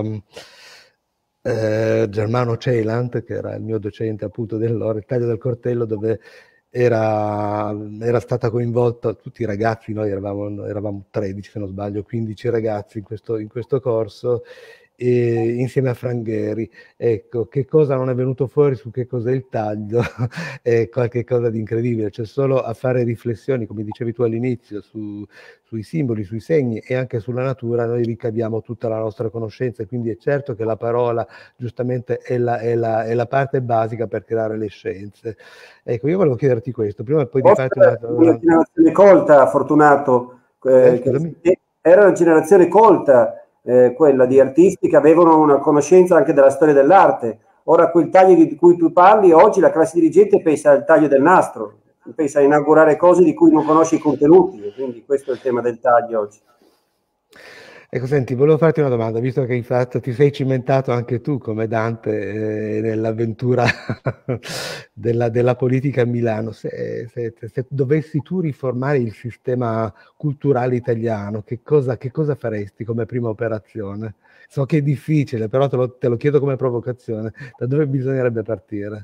Speaker 2: eh, Germano Celant, che era il mio docente appunto dell'ora, il taglio del coltello, dove era, era stata coinvolta tutti i ragazzi, noi eravamo, eravamo tredici se non sbaglio, quindici ragazzi in questo, in questo corso, e insieme a Frangheri. Ecco, che cosa non è venuto fuori su che cos'è il taglio è qualche cosa di incredibile, cioè solo a fare riflessioni, come dicevi tu all'inizio, su, sui simboli, sui segni e anche sulla natura, noi ricaviamo tutta la nostra conoscenza, quindi è certo che la parola giustamente è la, è la, è la parte basica per creare le scienze. Ecco, io volevo chiederti questo, prima poi di farti una...
Speaker 3: una generazione colta, Fortunato, eh,
Speaker 2: eh,
Speaker 3: che era una generazione colta, Eh, quella di artisti che avevano una conoscenza anche della storia dell'arte. Ora quel taglio di cui tu parli, oggi la classe dirigente pensa al taglio del nastro, pensa a inaugurare cose di cui non conosce i contenuti, quindi questo è il tema del taglio oggi.
Speaker 2: Ecco, senti, volevo farti una domanda, visto che infatti ti sei cimentato anche tu come Dante eh, nell'avventura della, della politica a Milano. Se, se, se dovessi tu riformare il sistema culturale italiano, che cosa, che cosa faresti come prima operazione? So che è difficile, però te lo, te lo chiedo come provocazione. Da dove bisognerebbe partire?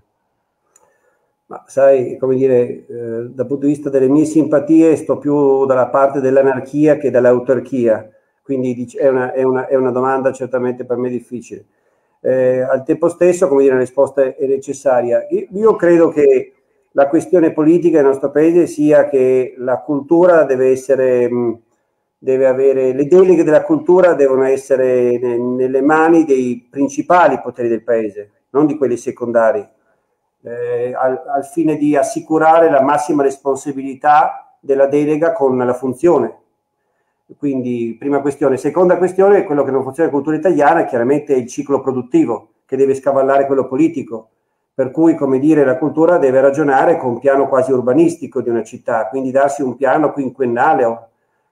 Speaker 3: Ma sai, come dire, eh, dal punto di vista delle mie simpatie sto più dalla parte dell'anarchia che dell'autarchia. Quindi è una, è, una, è una domanda certamente per me difficile. Eh, al tempo stesso, come dire, la risposta è necessaria. Io, io credo che la questione politica del nostro paese sia che la cultura deve essere, deve avere, le deleghe della cultura devono essere ne, nelle mani dei principali poteri del paese, non di quelli secondari, eh, al, al fine di assicurare la massima responsabilità della delega con la funzione. Quindi, prima questione. Seconda questione, quello che non funziona in cultura italiana chiaramente è il ciclo produttivo, che deve scavallare quello politico, per cui, come dire, la cultura deve ragionare con un piano quasi urbanistico di una città, quindi darsi un piano quinquennale o,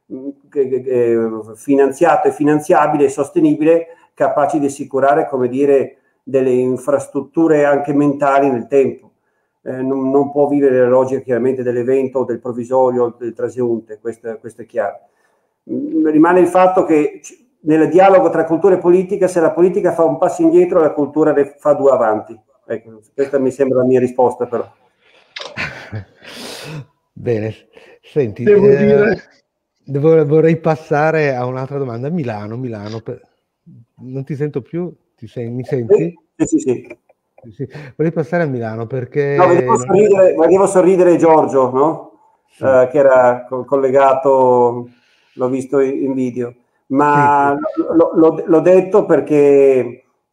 Speaker 3: eh, finanziato e finanziabile e sostenibile, capace di assicurare, come dire, delle infrastrutture anche mentali nel tempo. Eh, non, non può vivere la logica chiaramente dell'evento o del provvisorio o del traseunte, questo, questo è chiaro. Rimane il fatto che nel dialogo tra cultura e politica, se la politica fa un passo indietro, la cultura ne fa due avanti. Ecco, questa mi sembra la mia risposta, però.
Speaker 2: Bene, senti,
Speaker 1: Devo
Speaker 2: eh,
Speaker 1: dire...
Speaker 2: devo, vorrei passare a un'altra domanda. Milano, Milano, per... non ti sento più? Ti sei, mi senti?
Speaker 3: Sì, sì, sì.
Speaker 2: Sì, sì. Vorrei passare a Milano perché...
Speaker 3: No, vedevo,
Speaker 2: non...
Speaker 3: sorridere, vedevo sorridere Giorgio, no? Sì. Uh, che era co- collegato, l'ho visto in video, ma sì, sì. L'ho, l'ho detto perché,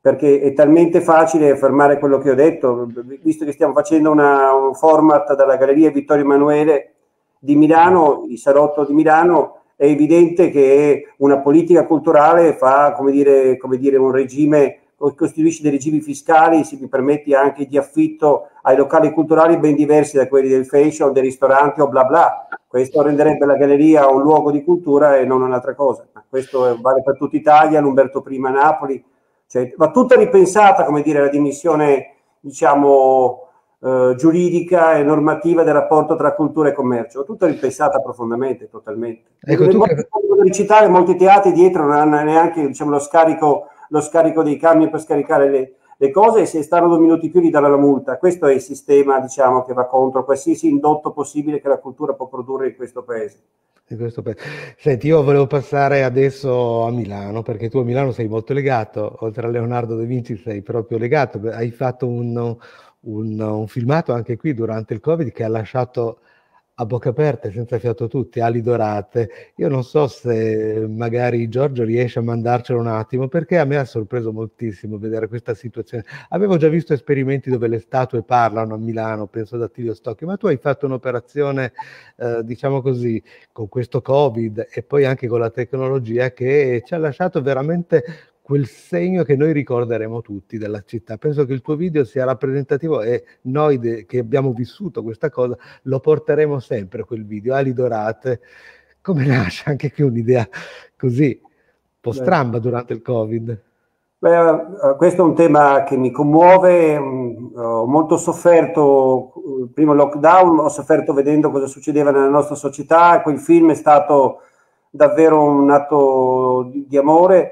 Speaker 3: perché è talmente facile fermare quello che ho detto, visto che stiamo facendo una, un format dalla Galleria Vittorio Emanuele di Milano, il Salotto di Milano, è evidente che una politica culturale fa, come dire, come dire un regime, costituisce dei regimi fiscali, se mi permetti, anche di affitto ai locali culturali ben diversi da quelli del fashion, dei ristoranti o bla bla. Questo renderebbe la galleria un luogo di cultura e non un'altra cosa. Questo vale per tutta Italia, l'Umberto primo a Napoli, cioè, va tutta ripensata, come dire, la dimensione, diciamo, eh, giuridica e normativa del rapporto tra cultura e commercio, tutta ripensata profondamente, totalmente.
Speaker 2: Ecco,
Speaker 3: Le,
Speaker 2: tu
Speaker 3: molti,
Speaker 2: che...
Speaker 3: citare, molti teatri dietro non hanno neanche, diciamo, lo scarico, lo scarico dei camion per scaricare le, le cose, e se stanno due minuti più gli danno la multa. Questo è il sistema, diciamo, che va contro qualsiasi indotto possibile che la cultura può produrre in questo paese.
Speaker 2: In questo paese. Senti, io volevo passare adesso a Milano, perché tu a Milano sei molto legato, oltre a Leonardo da Vinci sei proprio legato, hai fatto un, un, un filmato anche qui durante il Covid che ha lasciato a bocca aperta, senza fiato tutti, ali dorate. Io non so se magari Giorgio riesce a mandarcelo un attimo, perché a me ha sorpreso moltissimo vedere questa situazione. Avevo già visto esperimenti dove le statue parlano a Milano, penso ad Attilio Stocchi, ma tu hai fatto un'operazione, eh, diciamo così, con questo Covid e poi anche con la tecnologia, che ci ha lasciato veramente quel segno che noi ricorderemo tutti della città. Penso che il tuo video sia rappresentativo, e noi de- che abbiamo vissuto questa cosa lo porteremo sempre, quel video, ali dorate. Come nasce anche qui un'idea così, un po' stramba durante il Covid?
Speaker 3: Beh, questo è un tema che mi commuove, ho molto sofferto il primo lockdown, ho sofferto vedendo cosa succedeva nella nostra società. Quel film è stato davvero un atto di, di amore.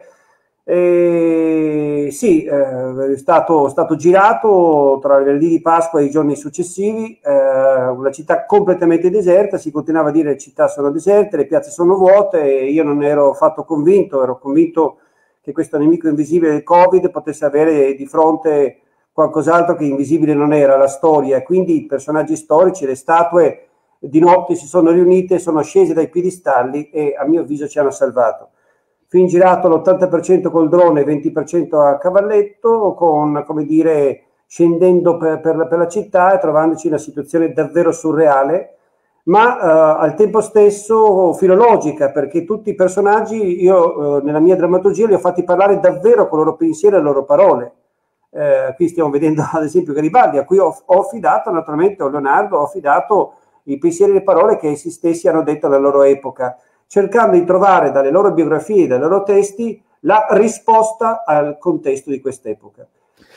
Speaker 3: E sì, eh, è stato, stato girato tra il venerdì di Pasqua e i giorni successivi, eh, una città completamente deserta. Si continuava a dire le città sono deserte, le piazze sono vuote, e io non ero affatto convinto, ero convinto che questo nemico invisibile del Covid potesse avere di fronte qualcos'altro che invisibile non era, la storia. E quindi i personaggi storici, le statue di notte si sono riunite, sono scese dai piedistalli e a mio avviso ci hanno salvato. Film girato all'ottanta per cento col drone, venti per cento a cavalletto, con, come dire, scendendo per, per, la, per la città e trovandoci in una situazione davvero surreale, ma eh, al tempo stesso filologica, perché tutti i personaggi, io eh, nella mia drammaturgia li ho fatti parlare davvero con i loro pensieri e le loro parole. Eh, qui stiamo vedendo ad esempio Garibaldi, a cui ho, ho affidato, naturalmente, a Leonardo, ho affidato i pensieri e le parole che essi stessi hanno detto alla loro epoca, cercando di trovare dalle loro biografie e dai loro testi la risposta al contesto di quest'epoca.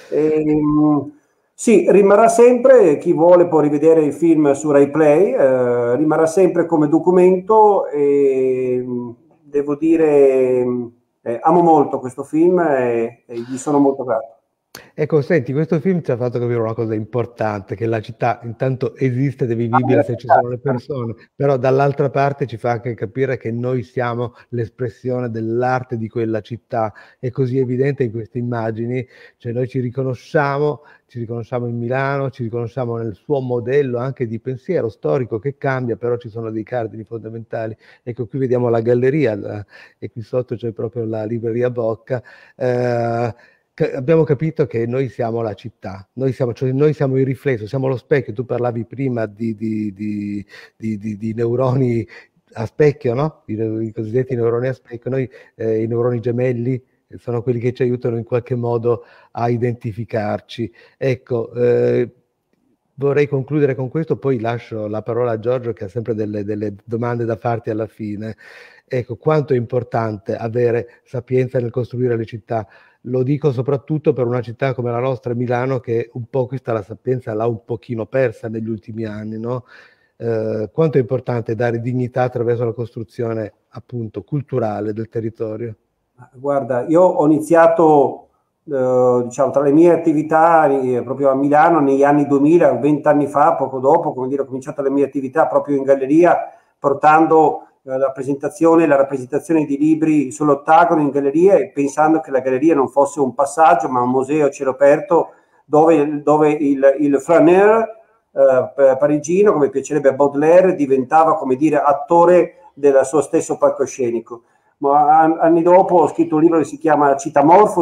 Speaker 3: Ehm, sì, rimarrà sempre, chi vuole può rivedere il film su Rai Play, eh, rimarrà sempre come documento, e devo dire, eh, amo molto questo film e, e gli sono molto grato.
Speaker 2: Ecco, senti, questo film ci ha fatto capire una cosa importante, che la città intanto esiste ed è vivibile se ci sono le persone, però dall'altra parte ci fa anche capire che noi siamo l'espressione dell'arte di quella città. È così evidente in queste immagini, cioè noi ci riconosciamo, ci riconosciamo in Milano, ci riconosciamo nel suo modello anche di pensiero storico che cambia, però ci sono dei cardini fondamentali. Ecco, qui vediamo la galleria, la, e qui sotto c'è proprio la libreria Bocca. Eh, Abbiamo capito che noi siamo la città, noi siamo, cioè noi siamo il riflesso, siamo lo specchio. Tu parlavi prima di, di, di, di, di, di neuroni a specchio, no? I, i cosiddetti neuroni a specchio. Noi eh, i neuroni gemelli sono quelli che ci aiutano in qualche modo a identificarci. Ecco, eh, vorrei concludere con questo, poi lascio la parola a Giorgio che ha sempre delle, delle domande da farti alla fine. Ecco, quanto è importante avere sapienza nel costruire le città. Lo dico soprattutto per una città come la nostra, Milano, che un po' questa la sapienza l'ha un pochino persa negli ultimi anni, no? Eh, quanto è importante dare dignità attraverso la costruzione, appunto, culturale del territorio?
Speaker 3: Guarda, io ho iniziato, eh, diciamo, tra le mie attività eh, proprio a Milano negli anni duemila, vent'anni fa, poco dopo, come dire, ho cominciato le mie attività proprio in galleria, portando la presentazione, la rappresentazione di libri sull'Ottagono in galleria, e pensando che la galleria non fosse un passaggio ma un museo a cielo aperto dove, dove il, il flaneur eh, parigino, come piacerebbe a Baudelaire, diventava, come dire, attore del suo stesso palcoscenico. Ma anni dopo ho scritto un libro che si chiama Citamorfosi,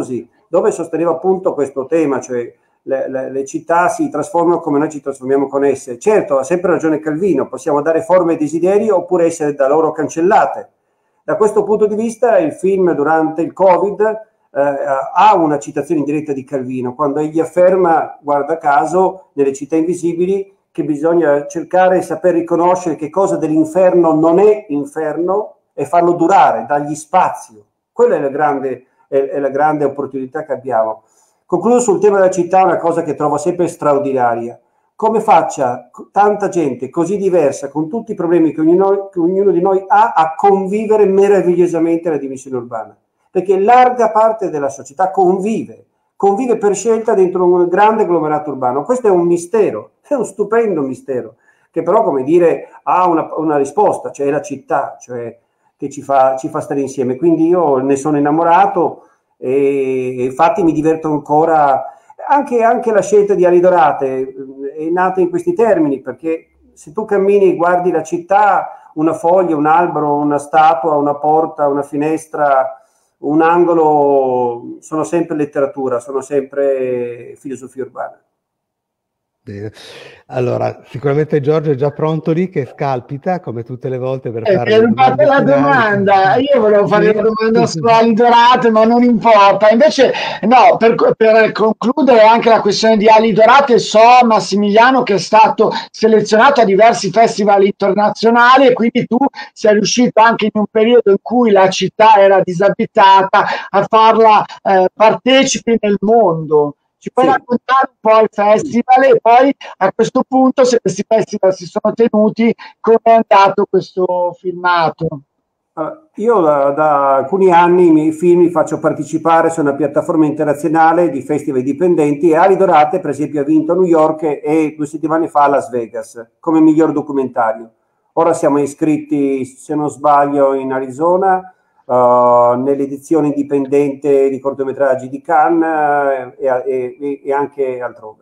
Speaker 3: dove sosteneva appunto questo tema, cioè le, le, le città si trasformano come noi ci trasformiamo con esse. Certo, ha sempre ragione Calvino, possiamo dare forme e desideri oppure essere da loro cancellate. Da questo punto di vista il film durante il Covid eh, ha una citazione in diretta di Calvino, quando egli afferma, guarda caso, nelle città invisibili, che bisogna cercare e saper riconoscere che cosa dell'inferno non è inferno e farlo durare, dargli spazio. Quella è la grande, è, è la grande opportunità che abbiamo. Concludo sul tema della città, una cosa che trovo sempre straordinaria. Come faccia tanta gente così diversa, con tutti i problemi che ognuno, che ognuno di noi ha, a convivere meravigliosamente nella dimensione urbana? Perché larga parte della società convive, convive per scelta dentro un grande agglomerato urbano. Questo è un mistero, è un stupendo mistero, che però, come dire, ha una, una risposta, cioè la città, cioè che ci fa, ci fa stare insieme. Quindi io ne sono innamorato e, e infatti mi diverto ancora. Anche, anche la scelta di Ali Dorate è nata in questi termini, perché se tu cammini e guardi la città, una foglia, un albero, una statua, una porta, una finestra, un angolo, sono sempre letteratura, sono sempre filosofia urbana.
Speaker 2: Bene. Allora, sicuramente Giorgio è già pronto lì che scalpita, come tutte le volte, per
Speaker 1: Eh,
Speaker 2: fare
Speaker 1: per
Speaker 2: le domande
Speaker 1: fare la
Speaker 2: finali.
Speaker 1: domanda, io volevo fare
Speaker 2: Sì.
Speaker 1: la domanda su Ali Dorate, ma non importa. Invece, no, per, per concludere anche la questione di Ali Dorate, so, Massimiliano, che è stato selezionato a diversi festival internazionali e quindi tu sei riuscito anche in un periodo in cui la città era disabitata a farla eh, partecipi nel mondo. Ci puoi
Speaker 3: Sì.
Speaker 1: raccontare un po' il festival e poi a questo punto, se questi festival si sono tenuti, come è andato questo filmato?
Speaker 3: Allora, io da, da alcuni anni i miei film li faccio partecipare su una piattaforma internazionale di festival indipendenti e Ali Dorate, per esempio, ha vinto a New York e due settimane fa a Las Vegas come miglior documentario. Ora siamo iscritti, se non sbaglio, in Arizona, Uh, nell'edizione indipendente di cortometraggi di Cannes uh, e, e, e anche altrove.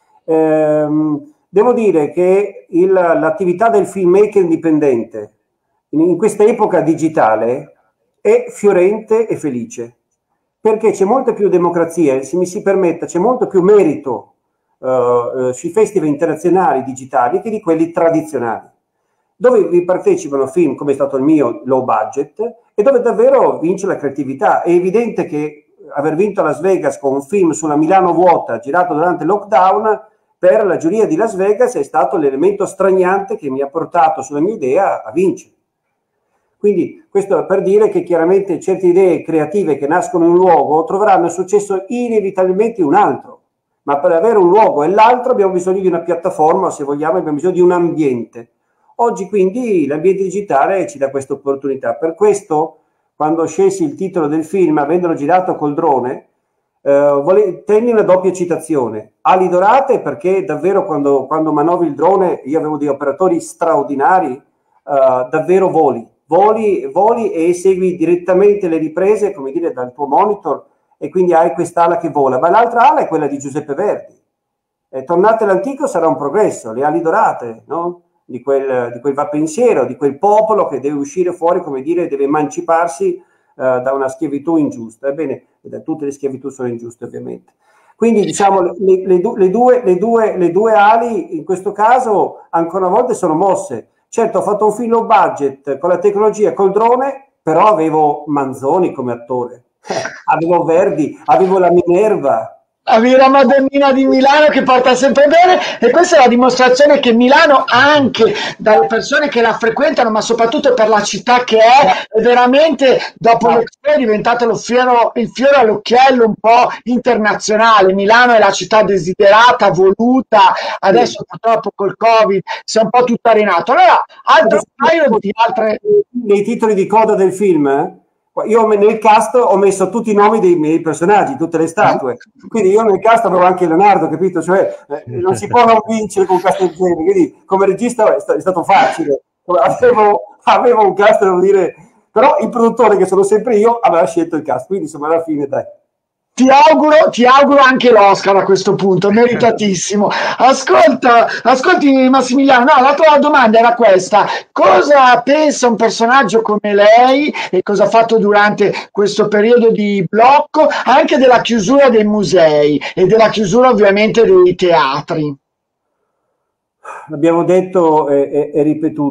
Speaker 3: Ehm, devo dire che il, l'attività del filmmaker indipendente in, in questa epoca digitale è fiorente e felice, perché c'è molta più democrazia, se mi si permetta, c'è molto più merito uh, uh, sui festival internazionali digitali che di quelli tradizionali, dove vi partecipano film come è stato il mio, low budget, e dove davvero vince la creatività. È evidente che aver vinto a Las Vegas con un film sulla Milano vuota girato durante il lockdown per la giuria di Las Vegas è stato l'elemento straniante che mi ha portato sulla mia idea a vincere. Quindi questo per dire che chiaramente certe idee creative che nascono in un luogo troveranno successo inevitabilmente in un altro, ma per avere un luogo e l'altro abbiamo bisogno di una piattaforma, o se vogliamo abbiamo bisogno di un ambiente. Oggi quindi l'ambiente digitale ci dà questa opportunità. Per questo, quando scelsi il titolo del film, avendolo girato col drone, eh, vole- tenni una doppia citazione. Ali Dorate, perché davvero quando, quando manovri il drone, io avevo dei operatori straordinari, eh, davvero voli, voli, voli e segui direttamente le riprese, come dire, dal tuo monitor, e quindi hai quest'ala che vola. Ma l'altra ala è quella di Giuseppe Verdi. Eh, tornate all'antico sarà un progresso, le ali dorate, no? Di quel, di quel va pensiero, di quel popolo che deve uscire fuori, come dire, deve emanciparsi uh, da una schiavitù ingiusta. Ebbene, da tutte le schiavitù sono ingiuste ovviamente. Quindi diciamo le, le, le, due, le, due, le due ali in questo caso ancora una volta sono mosse. Certo, ho fatto un film low budget con la tecnologia, col drone, però avevo Manzoni come attore, avevo Verdi, avevo la Minerva.
Speaker 1: Avevi la Madonnina di Milano che porta sempre bene, e questa è la dimostrazione che Milano, anche dalle persone che la frequentano, ma soprattutto per la città che è, è veramente dopo l'Expo è diventato lo fiero, il fiore all'occhiello un po' internazionale. Milano è la città desiderata, voluta, adesso purtroppo col Covid si è un po' tutto arenato. Allora, altro paio di altre...
Speaker 3: Nei titoli di coda del film, eh? Io nel cast ho messo tutti i nomi dei miei personaggi, tutte le statue, quindi io nel cast avevo anche Leonardo, capito? Cioè eh, non si può non vincere con un cast del genere, quindi come regista è, st- è stato facile, avevo, avevo un cast, devo dire, però il produttore, che sono sempre io, aveva scelto il cast, quindi insomma alla fine dai.
Speaker 1: Ti auguro, ti auguro anche l'Oscar a questo punto, meritatissimo. Ascolta, ascolti Massimiliano, no, la tua domanda era questa: cosa pensa un personaggio come lei e cosa ha fatto durante questo periodo di blocco, anche della chiusura dei musei e della chiusura ovviamente dei teatri?
Speaker 3: L'abbiamo detto e, e, e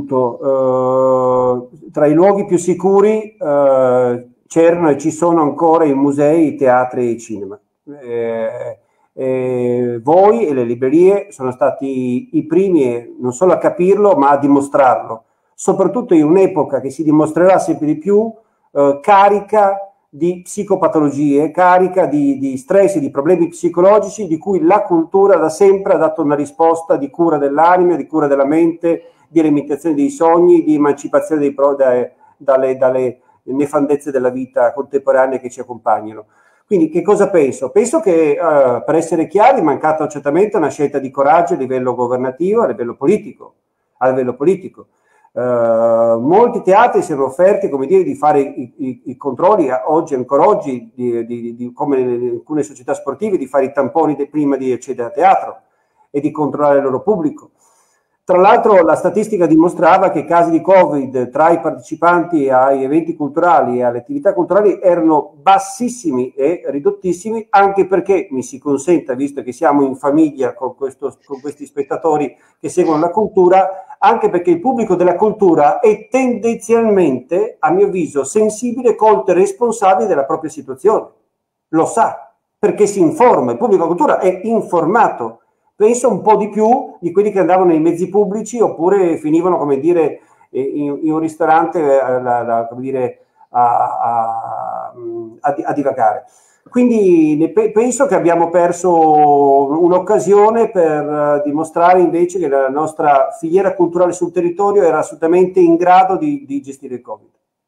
Speaker 3: ripetuto, eh, tra i luoghi più sicuri eh, c'erano e ci sono ancora i musei, i teatri e i cinema. Eh, eh, voi e le librerie sono stati i primi non solo a capirlo ma a dimostrarlo, soprattutto in un'epoca che si dimostrerà sempre di più eh, carica di psicopatologie, carica di, di stress e di problemi psicologici di cui la cultura da sempre ha dato una risposta di cura dell'anima, di cura della mente, di limitazione dei sogni, di emancipazione dei pro, da, dalle, dalle nefandezze della vita contemporanea che ci accompagnano. Quindi che cosa penso? Penso che, uh, per essere chiari, è mancata certamente una scelta di coraggio a livello governativo, a livello politico, a livello politico. Uh, molti teatri si erano offerti, come dire, di fare i, i, i controlli, oggi, ancora oggi, di, di, di, come in alcune società sportive, di fare i tamponi de, prima di accedere a teatro e di controllare il loro pubblico. Tra l'altro la statistica dimostrava che i casi di Covid tra i partecipanti ai eventi culturali e alle attività culturali erano bassissimi e ridottissimi, anche perché, mi si consenta, visto che siamo in famiglia con, questo, con questi spettatori che seguono la cultura, anche perché il pubblico della cultura è tendenzialmente, a mio avviso, sensibile, colto e responsabile della propria situazione. Lo sa, perché si informa, il pubblico della cultura è informato. Penso un po' di più di quelli che andavano nei mezzi pubblici oppure finivano, come dire, in, in un ristorante la, la, come dire, a, a, a, a divagare. Quindi ne pe- penso che abbiamo perso un'occasione per dimostrare invece che la nostra filiera culturale sul territorio era assolutamente in grado di, di gestire il Covid.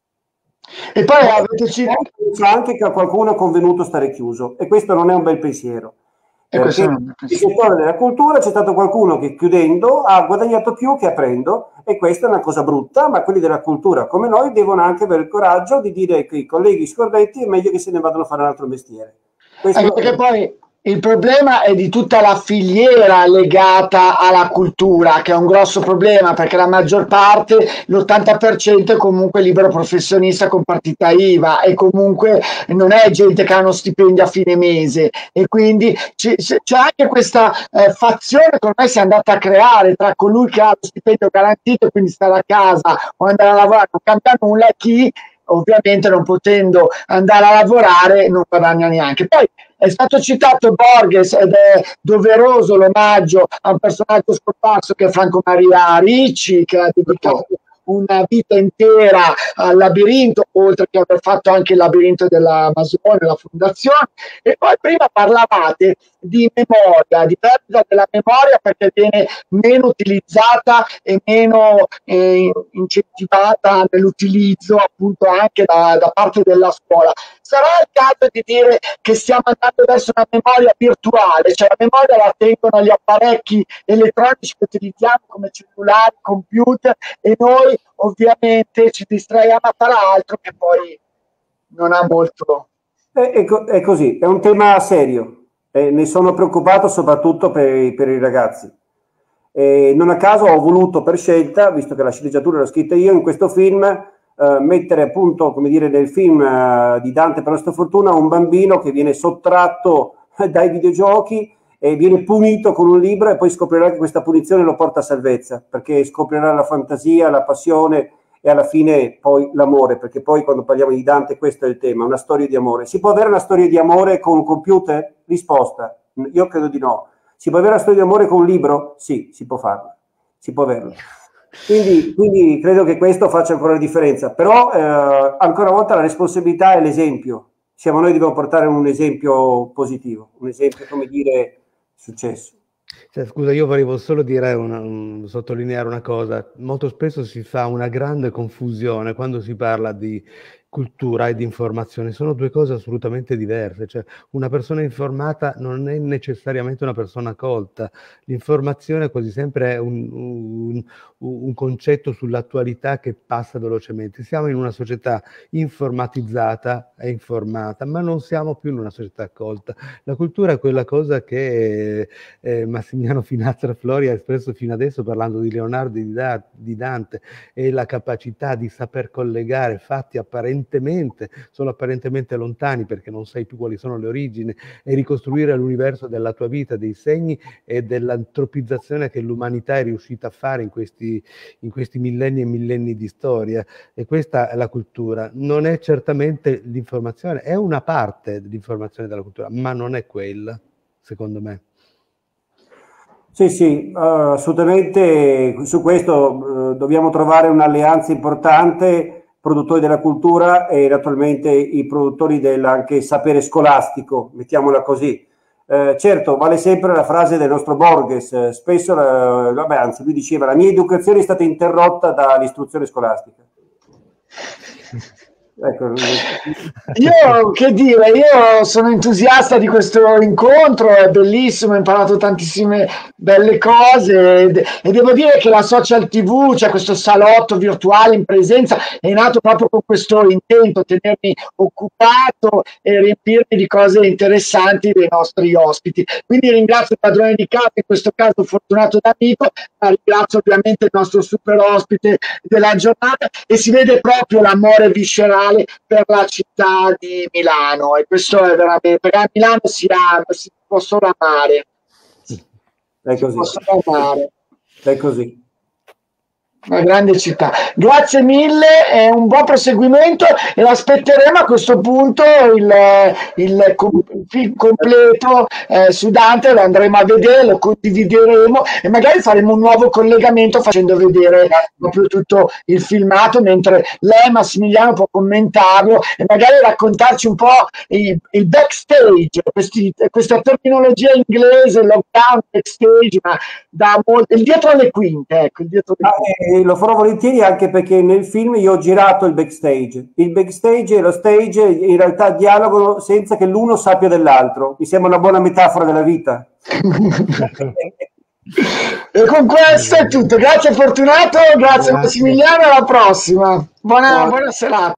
Speaker 1: E poi avete citato
Speaker 3: anche che a qualcuno è convenuto stare chiuso, e questo non è un bel pensiero. Perché nel settore della cultura c'è stato qualcuno che chiudendo ha guadagnato più che aprendo, e questa è una cosa brutta, ma quelli della cultura come noi devono anche avere il coraggio di dire che i colleghi scorretti è meglio che se ne vadano a fare un altro mestiere. Questo
Speaker 1: anche perché poi il problema è di tutta la filiera legata alla cultura, che è un grosso problema, perché la maggior parte, l'ottanta per cento è comunque libero professionista con partita I V A, e comunque non è gente che ha uno stipendio a fine mese, e quindi c'è, c'è anche questa eh, fazione che ormai si è andata a creare tra colui che ha lo stipendio garantito e quindi stare a casa o andare a lavorare, non cambia nulla, e chi ovviamente non potendo andare a lavorare non guadagna neanche. Poi è stato citato Borges ed è doveroso l'omaggio a un personaggio scomparso che è Franco Maria Ricci, che ha dedicato una vita intera al labirinto, oltre che aver fatto anche il labirinto dell'Amazzonia, la fondazione. E poi prima parlavate di memoria, di perdita della memoria, perché viene meno utilizzata e meno eh, incentivata nell'utilizzo appunto anche da, da parte della scuola. Sarà il caso di dire che stiamo andando verso una memoria virtuale, cioè la memoria la tengono gli apparecchi elettronici che utilizziamo come cellulari, computer, e noi ovviamente ci distraiamo a fare altro che poi non ha molto.
Speaker 3: È, è, è così, è un tema serio, e ne sono preoccupato soprattutto per, per i ragazzi. E non a caso ho voluto, per scelta, visto che la sceneggiatura l'ho scritta io, in questo film Uh, mettere appunto, come dire, nel film uh, di Dante per nostra fortuna un bambino che viene sottratto dai videogiochi e viene punito con un libro, e poi scoprirà che questa punizione lo porta a salvezza, perché scoprirà la fantasia, la passione e alla fine poi l'amore, perché poi quando parliamo di Dante questo è il tema, una storia di amore. Si può avere una storia di amore con un computer? Risposta: io credo di no. Si può avere una storia di amore con un libro? Sì, si può farla, si può averla. Quindi, quindi credo che questo faccia ancora la differenza, però eh, ancora una volta la responsabilità è l'esempio. Siamo noi che dobbiamo portare un esempio positivo, un esempio, come dire, successo.
Speaker 2: Cioè, scusa, io volevo solo dire una, un, sottolineare una cosa. Molto spesso si fa una grande confusione quando si parla di cultura ed informazione sono due cose assolutamente diverse, cioè una persona informata non è necessariamente una persona colta, l'informazione quasi sempre è un, un, un concetto sull'attualità che passa velocemente. Siamo in una società informatizzata e informata, ma non siamo più in una società colta. La cultura è quella cosa che eh, Massimiliano Finazza Flori ha espresso fino adesso parlando di Leonardo e di, da, di Dante, è la capacità di saper collegare fatti apparentemente solo apparentemente lontani perché non sai più quali sono le origini e ricostruire l'universo della tua vita, dei segni e dell'antropizzazione che l'umanità è riuscita a fare in questi, in questi millenni e millenni di storia. E questa è la cultura, non è certamente l'informazione, è una parte dell'informazione della cultura, ma non è quella, secondo me.
Speaker 3: Sì, sì, uh, assolutamente su questo uh, dobbiamo trovare un'alleanza importante, produttori della cultura e naturalmente i produttori del anche sapere scolastico, mettiamola così. Eh, certo, vale sempre la frase del nostro Borges, eh, spesso, la, vabbè, anzi lui diceva, la mia educazione è stata interrotta dall'istruzione scolastica. Ecco.
Speaker 1: Io che dire, io sono entusiasta di questo incontro, è bellissimo, ho imparato tantissime belle cose e, e devo dire che la social tivù, cioè questo salotto virtuale in presenza, è nato proprio con questo intento, tenermi occupato e riempirmi di cose interessanti dei nostri ospiti. Quindi ringrazio il padrone di casa, in questo caso Fortunato D'Amico, ma ringrazio ovviamente il nostro super ospite della giornata e si vede proprio l'amore viscerale per la città di Milano, e questo è veramente, perché a Milano si ama, si può solo amare,
Speaker 3: è così,
Speaker 1: si può solo amare.
Speaker 3: È così.
Speaker 1: Una grande città. Grazie mille, è un buon proseguimento e aspetteremo a questo punto il, il film completo eh, su Dante, lo andremo a vedere, lo condivideremo e magari faremo un nuovo collegamento facendo vedere proprio tutto il filmato, mentre lei, Massimiliano, può commentarlo e magari raccontarci un po' il, il backstage, questi, questa terminologia inglese, lockdown, backstage, ma da molto, il dietro le quinte, ecco, il dietro le quinte.
Speaker 3: Ah, eh, lo farò volentieri anche perché nel film io ho girato il backstage. Il backstage e lo stage in realtà dialogano senza che l'uno sappia dell'altro. Mi sembra una buona metafora della vita.
Speaker 1: E con questo è tutto. Grazie Fortunato, grazie, grazie. Massimiliano, alla prossima. Buona, buona serata.